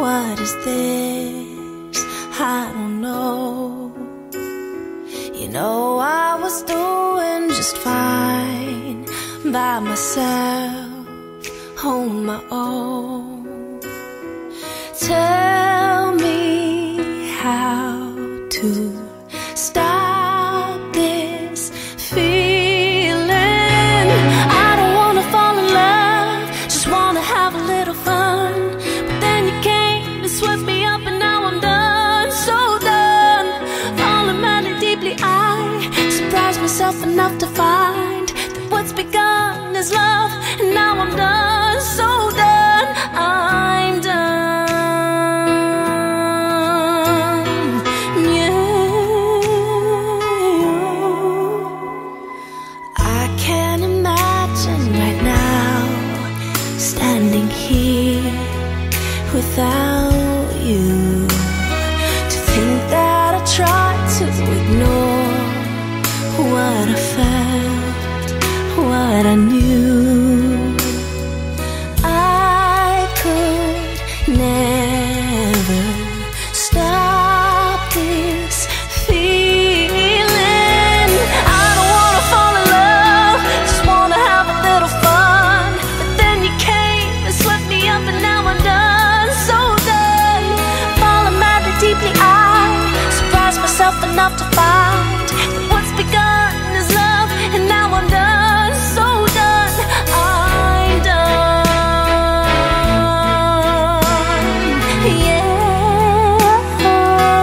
What is this? I don't know. You know I was doing just fine by myself, on my own. Tell me how to stop this feeling. I don't wanna fall in love, just wanna have a little fun. But then you came and swept me up and now I'm done, so done. Falling madly deeply, I surprised myself enough to find that what's begun is love. And now I'm done, so done, I'm done, yeah. I can't imagine right now standing here without you. To think that I tried to ignore what I felt, what I knew. I could never stop this feeling. I don't wanna fall in love, just wanna have a little fun. But then you came and swept me up and now I'm done, so done. Falling madly deeply, I surprised myself enough to find that what's begun is love. And now I'm done, so done, I'm done, yeah.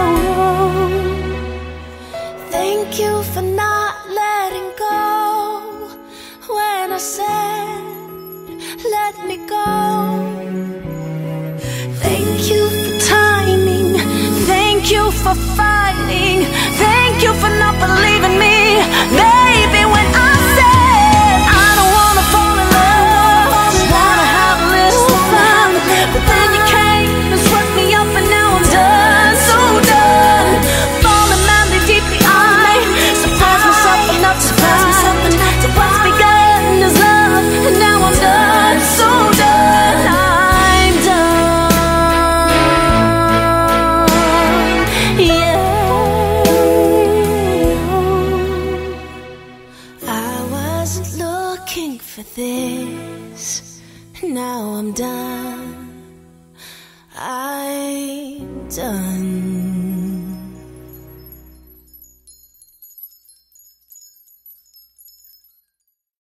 Thank you for not letting go when I said let me go. Thank you for timing, thank you for fighting, thank you for not believing me, baby, when I said I don't wanna fall in love, just wanna have a little fun. But then you came and swept me up and now I'm done, so done. Falling madly deeply, I surprised myself enough to find that what's begun is love. And now I'm done, so done, I'm done, yeah. I wasn't looking for this, now I'm done, I'm done.